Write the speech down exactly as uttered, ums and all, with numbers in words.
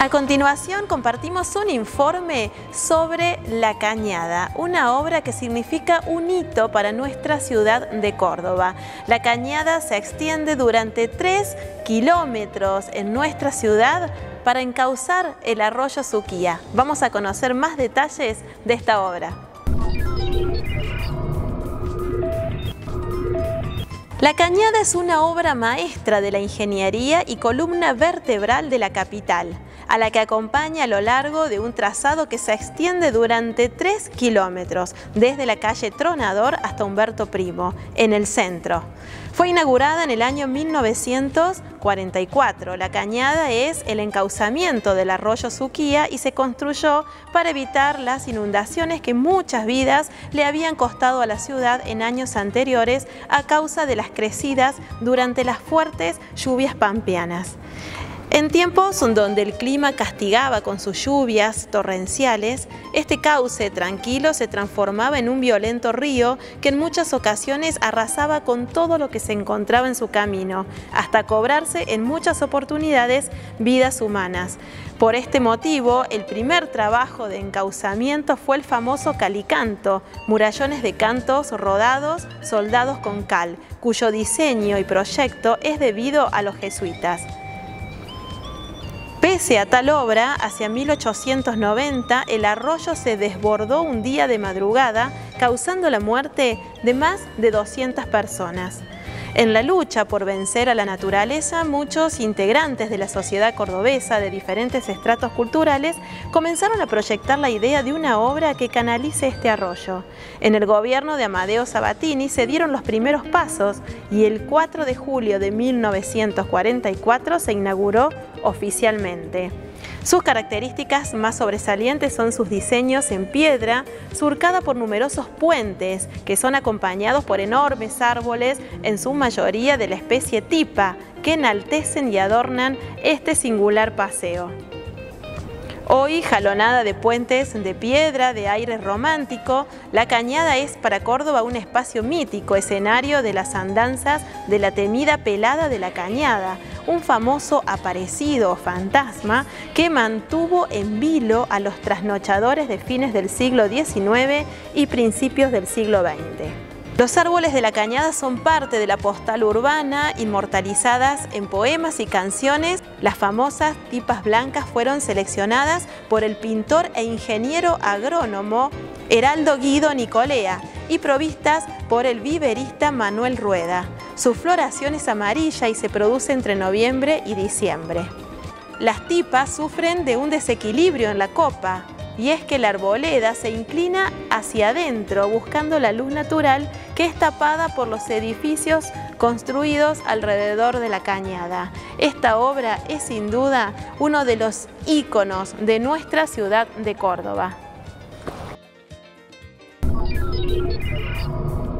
A continuación compartimos un informe sobre La Cañada, una obra que significa un hito para nuestra ciudad de Córdoba. La Cañada se extiende durante tres kilómetros en nuestra ciudad para encauzar el arroyo Suquía. Vamos a conocer más detalles de esta obra. La Cañada es una obra maestra de la ingeniería y columna vertebral de la capital, a la que acompaña a lo largo de un trazado que se extiende durante tres kilómetros, desde la calle Tronador hasta Humberto Primo, en el centro. Fue inaugurada en el año mil novecientos cuarenta y cuatro. La Cañada es el encauzamiento del arroyo Suquía y se construyó para evitar las inundaciones que muchas vidas le habían costado a la ciudad en años anteriores a causa de las crecidas durante las fuertes lluvias pampeanas. En tiempos donde el clima castigaba con sus lluvias torrenciales, este cauce tranquilo se transformaba en un violento río que en muchas ocasiones arrasaba con todo lo que se encontraba en su camino, hasta cobrarse en muchas oportunidades vidas humanas. Por este motivo, el primer trabajo de encauzamiento fue el famoso calicanto, murallones de cantos rodados, soldados con cal, cuyo diseño y proyecto es debido a los jesuitas. Pese a tal obra, hacia mil ochocientos noventa el arroyo se desbordó un día de madrugada, causando la muerte de más de doscientas personas. En la lucha por vencer a la naturaleza, muchos integrantes de la sociedad cordobesa de diferentes estratos culturales comenzaron a proyectar la idea de una obra que canalice este arroyo. En el gobierno de Amadeo Sabatini se dieron los primeros pasos y el cuatro de julio de mil novecientos cuarenta y cuatro se inauguró oficialmente. Sus características más sobresalientes son sus diseños en piedra, surcada por numerosos puentes que son acompañados por enormes árboles, en su mayoría de la especie tipa, que enaltecen y adornan este singular paseo. Hoy, jalonada de puentes de piedra, de aire romántico, La Cañada es para Córdoba un espacio mítico, escenario de las andanzas de la temida Pelada de la Cañada, un famoso aparecido o fantasma que mantuvo en vilo a los trasnochadores de fines del siglo diecinueve y principios del siglo veinte. Los árboles de La Cañada son parte de la postal urbana, inmortalizadas en poemas y canciones. Las famosas tipas blancas fueron seleccionadas por el pintor e ingeniero agrónomo Heraldo Guido Nicolea y provistas por el viverista Manuel Rueda. Su floración es amarilla y se produce entre noviembre y diciembre. Las tipas sufren de un desequilibrio en la copa, y es que la arboleda se inclina hacia adentro buscando la luz natural que es tapada por los edificios construidos alrededor de La Cañada. Esta obra es sin duda uno de los íconos de nuestra ciudad de Córdoba.